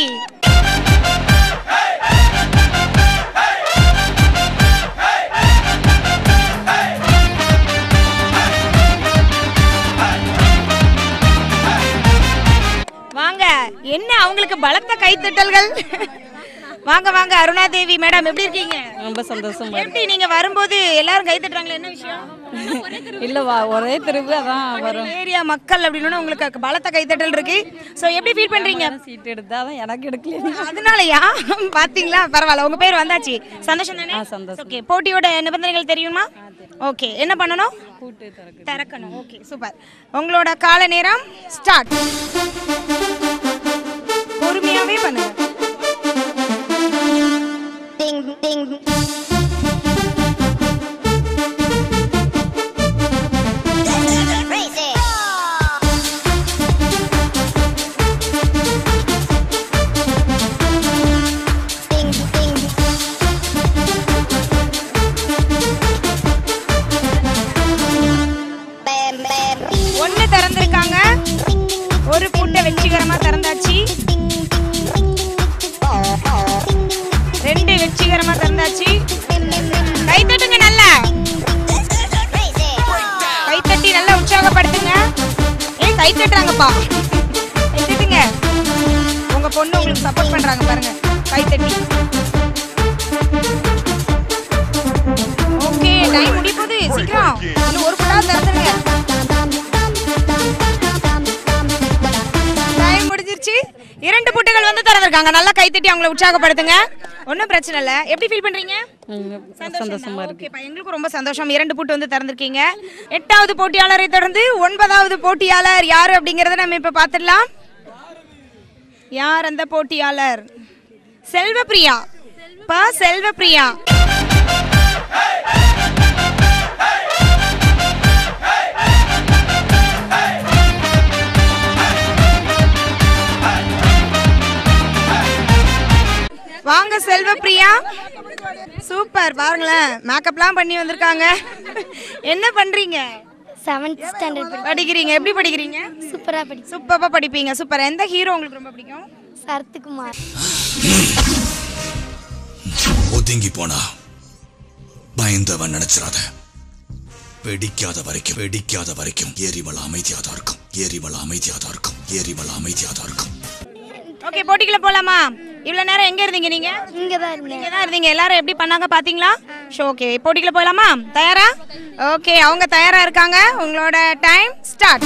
வாங்க. என்ன அவங்களுக்கு பலத்த கைத்தட்டல்கள். வாங்க வாங்க. அருணா தேவி மேடம், எப்படி இருக்கீங்க?
ரொம்ப சந்தோஷமா
எப்படி நீங்க வரும்போது எல்லாரும் கை தட்டுறாங்களே, என்ன விஷயம்?
இல்லவா, ஒரே திரும்ப அதான் வரும்.
ஏரியா மக்கள் அப்படின்னா உங்களுக்கு பலத்த கைத்தட்டல் இருக்கு. சோ எப்படி ஃபீல் பண்றீங்க?
சீட் எடுத்தாதான் எனக்கு எடுக்கல.
அதனாலயா? பாத்தீங்களா, பரவாயில்ல. உங்க பேர் வந்தாச்சு. சந்தோஷம் தானே?
சந்தோஷம்.
ஓகே, போட்டியோட நிபந்தனைகள் தெரியுமா? ஓகே, என்ன பண்ணணும்?
பூட்டு
திறக்கணும். Okay, super. உங்களோட கால நேரம் ஸ்டார்ட். பொறுமையாவே பண்ணுங்க. ஒன்னு திறந்திருக்காங்க. ஒரு பூட்டை வெற்றிகரமா திறந்தாச்சு. 2 வெற்றிகரமா திறந்தாச்சு. கை தட்டுங்க நல்லா. தட்டுறாங்கப்பா. கை தட்டுங்க. உங்க பொண்ணு உங்களுக்கு சப்போர்ட் பண்றாங்க பாருங்க. கை தட்டி. ஓகே, டைம் முடிய போகுது. சீக்கிரம். இன்னும் ஒரு புட்டா திறந்துருங்க. டைம் முடிஞ்சிருச்சு. 2 புட்டுகள் வந்து திறந்திருக்காங்க. நல்லா கை தட்டி அவங்கள உற்சாகப்படுத்துங்க. ஒன்றும் பிரச்சனை இல்லை. எப்படி ஃபீல் பண்றீங்க?
சந்தோஷமா இருக்கு.
ஓகேப்பா, எங்களுக்கும் ரொம்ப சந்தோஷம். 2 புட்டு வந்து திறந்திருக்கீங்க. 8வது போட்டியாளரை தொடர்ந்து 9வது போட்டியாளர் யாரு அப்படிங்கறத நம்ம இப்ப பாத்துடலாம். யார் அந்த போட்டியாளர்? செல்வப்பிரியா. செல்வப்பிரியா. வாங்க செல்வப்பிரியா. சூப்பர். பாருங்களேன், மேக்கப்லாம் பண்ணி வந்திருக்காங்க. என்ன பண்றீங்க?
7th ஸ்டாண்டர்ட்
படிக்கிறீங்க. எப்படி படிக்கிறீங்க? சூப்பரா படிப்பீங்க. சூப்பர். எந்த ஹீரோ உங்களுக்கு ரொம்ப பிடிக்கும்?
சரத்குமார்.
ஒதுங்கி போனா பயந்தவன் நினைச்சிராத. வெடிக்காத வரைக்கும் ஏரிமலை அமைதியாதான் இருக்கும்.
ஓகே, போட்டிக்குள்ள போலாமா? இவ்வளவு நேரம் எங்க இருந்தீங்க நீங்க?
இங்க தான்
இருந்தீங்க. எல்லாரும் எப்படி பண்ணாங்க பாத்தீங்களா? ஓகே, போட்டிக்குள்ள போலாமா? தயாரா? ஓகே, அவங்க தயாரா இருக்காங்க. உங்களோட டைம் ஸ்டார்ட்.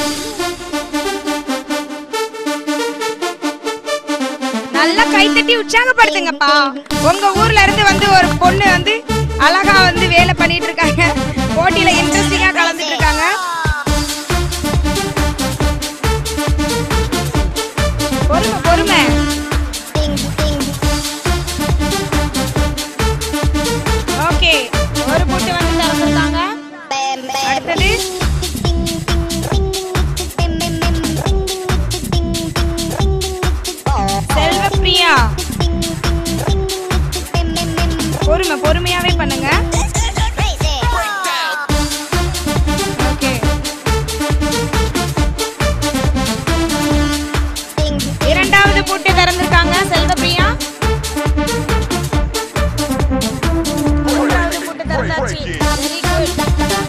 நல்லா கை தட்டி உற்சாகப்படுத்துங்கப்பா. உங்க ஊர்ல இருந்து வந்து ஒரு பொண்ணு வந்து அழகா வந்து வேலை பண்ணிட்டு இருக்காங்க. போட்டியில இன்ட்ரெஸ்டிங்கா கலந்துட்டு இருக்காங்க. பொறுமை. ஓகே, ஒரு புட்டு வந்து திறந்துருக்காங்க. அடுத்தது செல்வப்பிரியா. பொறுமையாவே பண்ணுங்க. ஓகே, 2வது புட்டு திறந்திருக்காங்க செல்வப்பிரியா. 3வது புட்டு திறந்தாச்சு. Very good.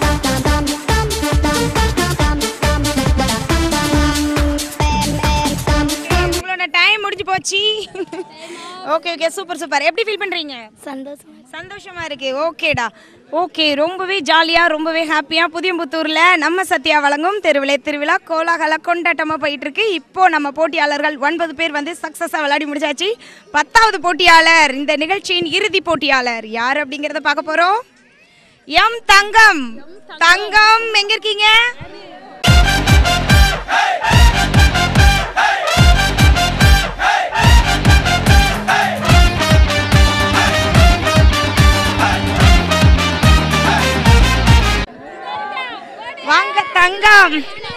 உங்களோட டைம் முடிஞ்சு போச்சு. Okay, super. எப்படி ஃபீல் பண்றீங்க? சந்தோஷமா இருக்கு. ஓகேடா. ஓகே, ரொம்பவே ஜாலியா, ரொம்பவே ஹாப்பியா புதியம்புத்தூர்ல நம்ம சத்யா வழங்கும் திருவிழா கோலாகல கொண்டாட்டமா போயிட்டு இருக்கு. இப்போ நம்ம போட்டியாளர்கள் 9 பேர் வந்து சக்சஸா விளையாடி முடிச்சாச்சு. 10வது போட்டியாளர், இந்த நிகழ்ச்சியின் இறுதி போட்டியாளர் யார் அப்படிங்கறத பார்க்க போறோம். எம் தங்கம். தங்கம் எங்க இருக்கீங்க? வாங்க தங்கம்.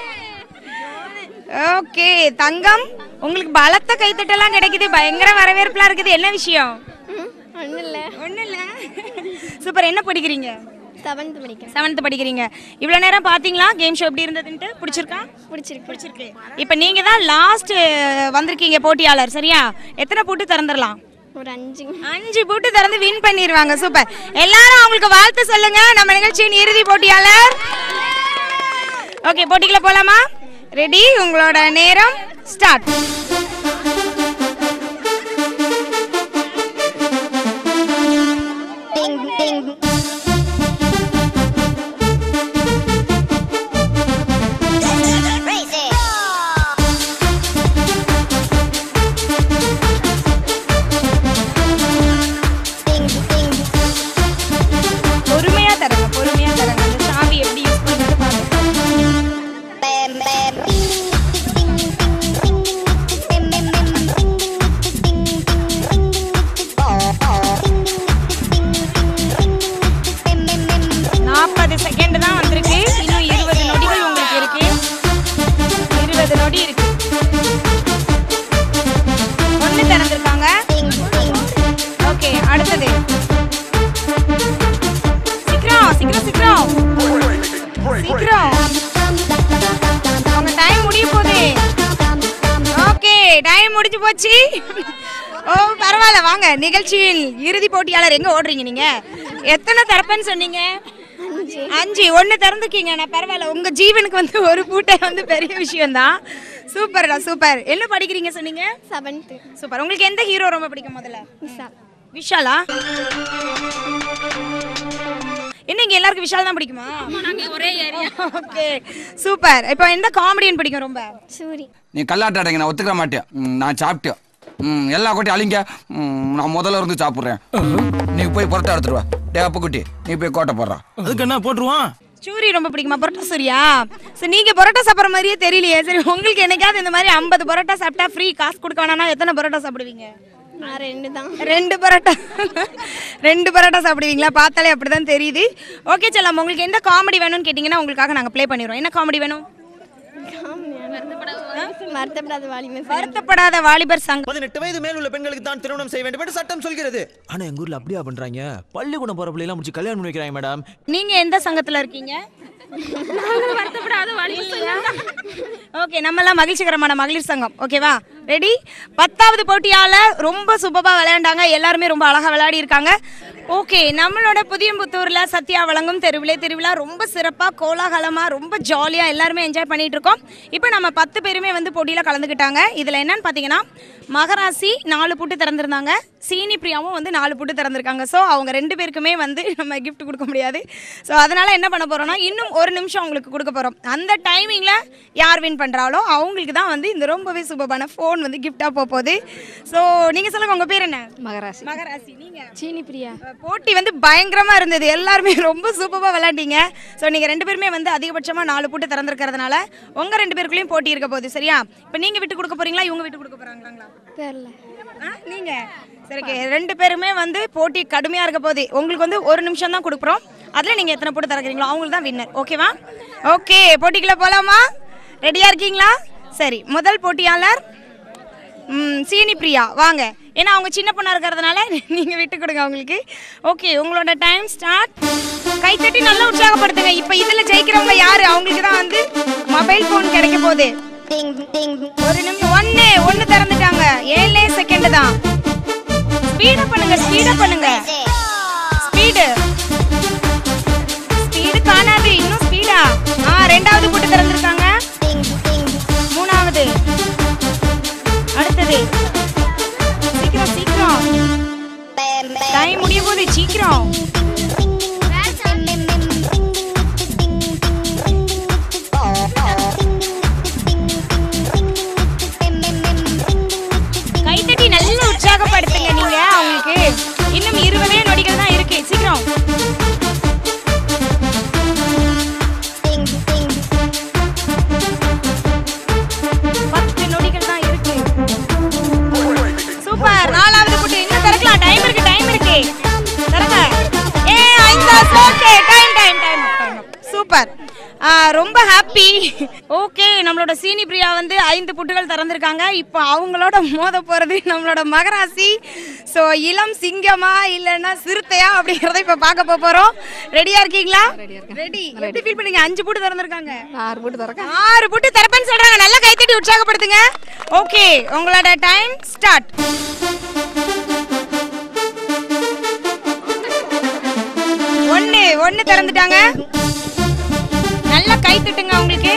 ஓகே தங்கம், உங்களுக்கு பலத்த கைத்தட்டெல்லாம் கிடைக்குது. பயங்கர வரவேற்புலாம் இருக்குது. என்ன விஷயம்? ஒன்றும் இல்லை. சூப்பர். என்ன படிக்கிறீங்க? 7th படிக்கிறீங்க. இவ்வளோ நேரம் பார்த்தீங்களா கேம் ஷோ எப்படி இருந்ததுன்ட்டு? பிடிச்சிருக்கு. இப்போ நீங்கள் தான் லாஸ்ட் வந்திருக்கீங்க போட்டியாளர், சரியா? எத்தனை போட்டு திறந்துடலாம்?
ஒரு
5 போட்டு திறந்து வின் பண்ணிடுவாங்க. சூப்பர். எல்லாரும் அவங்களுக்கு வாழ்த்து சொல்லுங்க. நம்ம நிகழ்ச்சியின் இறுதி போட்டியாளர். ஓகே, போட்டிக்குள்ள போலாமா? ரெடி? உங்களோட நேரம் ஸ்டார்ட். பொறுமையா தரங்க. அந்த சாவி எப்படி யூஸ் பண்றது பாருங்க. செகண்ட் தான் வந்திருக்கு. இன்னும் 20 நொடிகள் உங்களுக்கு இருக்கு. 20 நொடி இருக்கு. ஒண்ணு திறந்திருக்காங்க. ஓகே, அடுத்தது சீக்கிரம். உங்க டைம் முடிய போகுது. ஓகே, டைம் முடிஞ்சு போச்சு. ஓ பரவாயில்ல. வாங்க, நிகழ்ச்சியில் இறுதி போட்டியாளர். எங்க ஓடுறீங்க நீங்க? எத்தனை தரப்புன்னு சொன்னீங்க? 5 1 திறந்துக்கீங்க. நான் பரவாயில்ல, உங்க ஜீவனுக்கு வந்து ஒரு பூட்டை வந்து பெரிய விஷயம் தான். சூப்பர்டா சூப்பர். என்ன படிக்கிறீங்க சொன்னீங்க?
7th.
சூப்பர். உங்களுக்கு எந்த ஹீரோ ரொம்ப பிடிக்கும் முதல்ல? விஷாலா? என்ன இங்க எல்லாருக்கும் விஷால் தான் பிடிக்குமா?
ஒரே ஏரியா.
Okay super. இப்போ எந்த காமெடியன் பிடிக்கும் ரொம்ப?
சூரி.
நீ கல்லாட்டாடங்க, நான் ஒத்துக்க மாட்டேன். நான் சாப்பிட்டேன். எல்லா கொட்டி அழிங்க. நான் முதல்ல இருந்து சாப்பிட்றேன். நீ போய் புரட்டா எடுத்துருவா. டே அப்ப குட்டி, நீ போய் கோட்டை போடுறா.
அதுக்கு என்ன போட்டுருவான்?
சூரி ரொம்ப பிடிக்குமா? பரோட்டா சூரியா? சரி, நீங்க பரோட்டா சாப்பிட்ற மாதிரியே தெரியலையே. சரி, உங்களுக்கு என்னைக்காவது இந்த மாதிரி 50 பரோட்டா சாப்பிட்டா ஃப்ரீ காசு கொடுக்க வேணாம்னா எத்தனை பரோட்டா சாப்பிடுவீங்க?
2 தான்.
2 பரோட்டா. 2 பரோட்டா சாப்பிடுவீங்களா? பார்த்தாலே அப்படிதான் தெரியுது. ஓகே செல்லம், உங்களுக்கு எந்த காமெடி வேணும்னு கேட்டிங்கன்னா உங்களுக்காக நாங்கள் ப்ளே பண்ணிடுவோம். என்ன காமெடி வேணும்? வருத்தப்படாத வாலிபர் சங்கம்.
18 வயது மேல் உள்ள பெண்களுக்கு தான் திருமணம் செய்ய வேண்டும் என்று சட்டம் சொல்கிறது. ஆனா எங்க ஊர்ல அப்படியா பண்றாங்க? பள்ளிக்கூடம் போற பிள்ளை எல்லாம் முடிச்சு கல்யாணம் பண்ணி வைக்கிறாங்க மேடம்.
நீங்க எந்த சங்கத்துல இருக்கீங்க?
வருத்தப்படாத வாலிபர் சங்கம்.
ஓகே, நம்ம எல்லாம் மகிழ்ச்சிகரமான மகளிர் சங்கம். ஓகேவா? ரெடி? 10வது போட்டியாளர் ரொம்ப சூப்பரா விளையாண்டாங்க. எல்லாருமே ரொம்ப அழகா விளையாடி இருக்காங்க. ஓகே, நம்மளோட புதியம்புத்தூர்ல சத்யா வழங்கும் தெருவிலே திருவிழா ரொம்ப சிறப்பா கோலாகலமா ரொம்ப ஜாலியா எல்லாருமே என்ஜாய் பண்ணிட்டு இருக்கோம். இப்போ நம்ம 10 பேருமே வந்து போட்டியில கலந்துக்கிட்டாங்க. இதுல என்னன்னு பாத்தீங்கன்னா மகராசி 4 பூட்டு திறந்திருந்தாங்க, சீனி பிரியாவும் வந்து 4 பூட்டு திறந்திருக்காங்க. ஸோ அவங்க 2 பேருக்குமே வந்து நம்ம கிஃப்ட் கொடுக்க முடியாது. ஸோ அதனால என்ன பண்ண போறோம்னா இன்னும் 1 நிமிஷம் அவங்களுக்கு கொடுக்க போறோம். அந்த டைமிங்ல யார் வின் பண்றாலோ அவங்களுக்கு தான் வந்து இந்த ரொம்பவே சூப்பரான ஃபோன் வந்து கிஃப்டா போகுது. ஸோ நீங்க சொல்லுங்க, உங்க பேர் என்ன?
மகராசி.
மகராசி. நீங்க?
சீனி பிரியா.
போட்டி வந்து பயங்கரமா இருந்தது. எல்லாருமே ரொம்ப சூப்பரா விளையாண்டீங்க. ஸோ நீங்க 2 பேருமே வந்து அதிகபட்சமா 4 பூட்டு திறந்திருக்கிறதுனால உங்க 2 பேருக்குள்ளேயும் போட்டி இருக்க போகுது. சரியா? இப்போ நீங்க விட்டு கொடுக்க போறீங்களா, இவங்க விட்டு கொடுக்க போறாங்களா?
தெரியல.
நீங்க சரி, 2 பேருமே வந்து போட்டி கடுமையா இருக்க போகுது. உங்களுக்கு வந்து 1 நிமிஷம் தான் கொடுக்குறோம். அதுல நீங்க எத்தனை போட்டு திறக்கிறீங்களோ அவங்களுக்கு தான் வின்னர். ஓகேவா? ஓகே, போட்டிக்குள்ள போலாமா? ரெடியா இருக்கீங்களா? சரி, முதல் போட்டியாளர் சீனி பிரியா வாங்க. ஏன்னா அவங்க சின்ன பொண்ணா இருக்கிறதுனால நீங்க விட்டு கொடுங்க அவங்களுக்கு. ஓகே, உங்களோட டைம் ஸ்டார்ட். கைத்தட்டி நல்லா உற்சாகப்படுத்துங்க. இப்போ இதுல ஜெயிக்கிறவங்க யாரு? அவங்களுக்கு தான் வந்து மொபைல் போன் கிடைக்க போகுது. 1 நிமிஷம். 1 திறந்துட்டாங்க. 7 செகண்ட் தான். ஸ்பீடா பண்ணுங்க, ஸ்பீடா பண்ணுங்க. ஸ்பீடு காணாது, இன்னும் ஸ்பீடா. 2வது போட்டு திறந்திருக்காங்க. 3வது. அடுத்தது. சீக்கிரம் சீக்கிரம், டைம் முடிய போகுது. சீக்கிரம். கைத்தட்டி நல்லா உற்சாகப்படுத்துங்க நீங்க அவங்களுக்கு. இன்னும் 20 நொடிகள் தான் இருக்கு. சீக்கிரம். சூப்பர். 4வது போட்டு இன்னும் திறக்கலாம். டைம் இருக்கு, டைம் இருக்கு. திறங்க. Okay, time. சூப்பர். ரொம்ப ஹாப்பி. ஓகே, நம்மளோட சீனி பிரியா வந்து 5 புட்டுகள் திறந்திருக்காங்க. இப்போ அவங்களோட மோத போறது நம்மளோட மகராசி. ஸோ இளம் சிங்கமா இல்லைன்னா சிறுத்தையா அப்படிங்கிறத இப்போ பார்க்க போறோம். ரெடியா இருக்கீங்களா? ரெடி. எப்படி ஃபீல் பண்ணீங்க? 5 பூட்டு திறந்திருக்காங்க.
6 பூட்டு திறக்க.
6 பூட்டு திறப்பேன்னு சொல்றாங்க. நல்லா கைத்தட்டி உற்சாகப்படுத்துங்க. ஓகே, உங்களோட டைம் ஸ்டார்ட். 1 திறந்துட்டாங்க. நல்லா கை தட்டுங்க அவங்களுக்கு.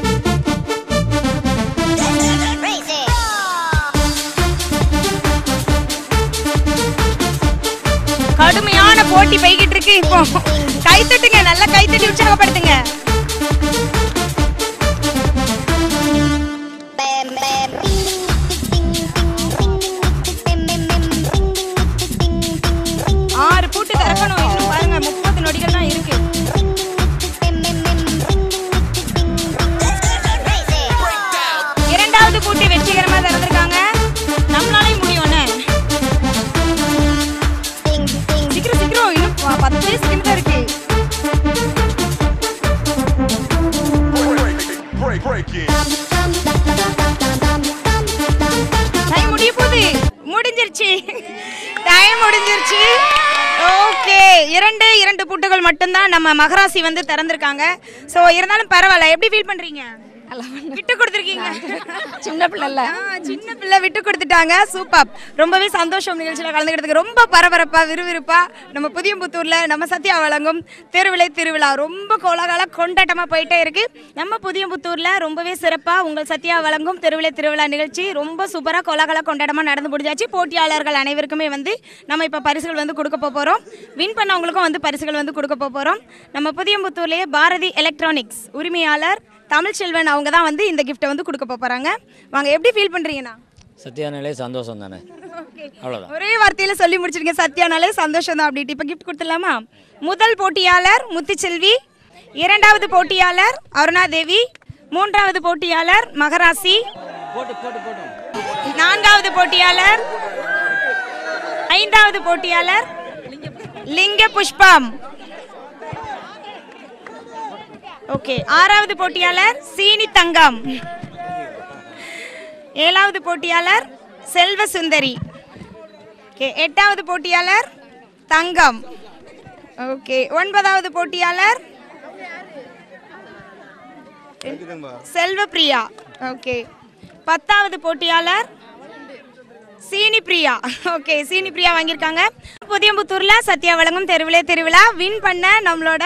கடுமையான போட்டி போய்கிட்டு இருக்கு. இப்போ கை தட்டுங்க, நல்லா கை தட்டி உற்சாகப்படுத்துங்க. ஆறு பூட்டு திறக்கணும். இன்னும் பாருங்க 30 நொடிகள் தான் இருக்கு. இரண்டாவது பூட்டு வெற்றிகரமா திறந்திருக்காங்க. நம்மளாலே முடியும்னு. சீக்கிரம் சீக்கிரம், இன்னும் 10 செகண்ட் தான் இருக்கு. டைம் முடிய போகுது. முடிஞ்சிருச்சு. டைம் முடிஞ்சிருச்சு. ஓகே, 2 பூட்டுகள் மட்டும்தான் நம்ம மகராசி வந்து திறந்திருக்காங்க. ஸோ இருந்தாலும் பரவாயில்ல. எப்படி ஃபீல் பண்றீங்க? விட்டு கொடுத்துருக்கீங்க.
சின்ன பிள்ளை இல்ல.
சின்ன பிள்ளை விட்டு கொடுத்துட்டாங்க. சூப்பர். ரொம்பவே சந்தோஷம் நிகழ்ச்சியில் கலந்துக்கிறதுக்கு. ரொம்ப பரபரப்பா விறுவிறுப்பா நம்ம புதியம்புத்தூர்ல நம்ம சத்யா வழங்கும் தெருவிளை திருவிழா ரொம்ப கோலாகல கொண்டாட்டமா போயிட்டே இருக்கு. நம்ம புதியம்புத்தூர்ல ரொம்பவே சிறப்பா உங்கள் சத்யா வழங்கும் தெருவிளை திருவிழா நிகழ்ச்சி ரொம்ப சூப்பரா கோலாகல கொண்டாட்டமா நடந்து முடிஞ்சாச்சு. போட்டியாளர்கள் அனைவருக்குமே வந்து நம்ம இப்ப பரிசுகள் வந்து கொடுக்க போறோம். வின் பண்ணவங்களுக்கும் வந்து பரிசுகள் வந்து கொடுக்க போறோம். நம்ம புதியம்புத்தூர்லயே பாரதி எலக்ட்ரானிக்ஸ் உரிமையாளர் தமிழ்ச்செல்வன் அவங்க தான் வந்து இந்த கிஃப்ட்டை வந்து கொடுக்க போறாங்க. வாங்க, எப்படி ஃபீல் பண்றீங்கண்ணா?
சத்யானாலே சந்தோஷம் தானே, அவ்வளோதான்.
ஒரே வார்த்தையில சொல்லி முடிச்சிருக்கீங்க, சத்யானாலே சந்தோஷம் தான் அப்படின்ட்டு. இப்போ கிஃப்ட் கொடுத்துடலாமா? முதல் போட்டியாளர் முத்துச்செல்வி, இரண்டாவது போட்டியாளர் அருணாதேவி, மூன்றாவது போட்டியாளர் மகராசி, நான்காவது போட்டியாளர், ஐந்தாவது போட்டியாளர் லிங்க புஷ்பம், ஓகே, ஆறாவது போட்டியாளர் சீனி தங்கம், ஏழாவது போட்டியாளர் செல்வ சுந்தரி, ஓகே, எட்டாவது போட்டியாளர் தங்கம், ஓகே, ஒன்பதாவது போட்டியாளர் செல்வப்பிரியா, ஓகே, பத்தாவது போட்டியாளர் சீனி பிரியா, ஓகே, சீனி பிரியா வாங்கியிருக்காங்க. புதியம்புத்தூர்ல சத்யா வழங்கும் தெருவிளை திருவிழா வின் பண்ண நம்மளோட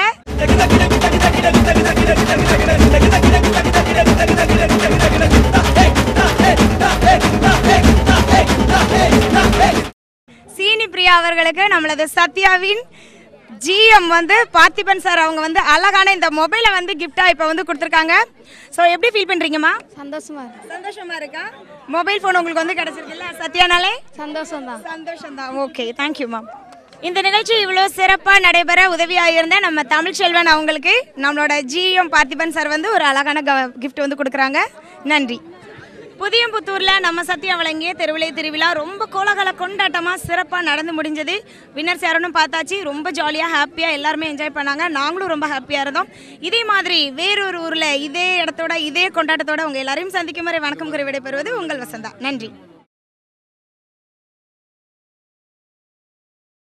சீனி பிரியா அவர்களுக்கு நம்மளது சத்யாவின் ஜிஎம் வந்து பார்த்திபன் சார் அவங்க வந்து அழகான இந்த மொபைலை வந்து கிஃப்டா இப்போ வந்து கொடுத்துருக்காங்க. ஸோ எப்படி ஃபீல் பண்றீங்கம்மா? சந்தோஷமா இருக்கா? மொபைல் ஃபோன் உங்களுக்கு வந்து கிடைச்சிருக்குல்ல சத்யானாலே? சந்தோஷம் தான். Okay, thank you ma'am. இந்த நிகழ்ச்சி இவ்வளோ சிறப்பாக நடைபெற உதவியாக இருந்த நம்ம தமிழ்ச்செல்வன் அவங்களுக்கு நம்மளோட ஜிஎம் பார்த்திபன் சார் வந்து ஒரு அழகான கிஃப்ட் வந்து கொடுக்குறாங்க. நன்றி. புதியம்புத்தூரில் நம்ம சத்யா வழங்கிய தெருவிளை திருவிழா ரொம்ப கோலாகல கொண்டாட்டமாக சிறப்பாக நடந்து முடிஞ்சது. வின்னர்ஸ் யாருன்னு பார்த்தாச்சு. ரொம்ப ஜாலியாக ஹாப்பியாக எல்லாருமே என்ஜாய் பண்ணாங்க. நாங்களும் ரொம்ப ஹாப்பியாக இருந்தோம். இதே மாதிரி வேறொரு ஊரில் இதே இடத்தோட இதே கொண்டாட்டத்தோட உங்கள் எல்லாரையும் சந்திக்கும் வரை வணக்கம் கூறி விடைபெறுவது உங்கள் வசந்தா. நன்றி.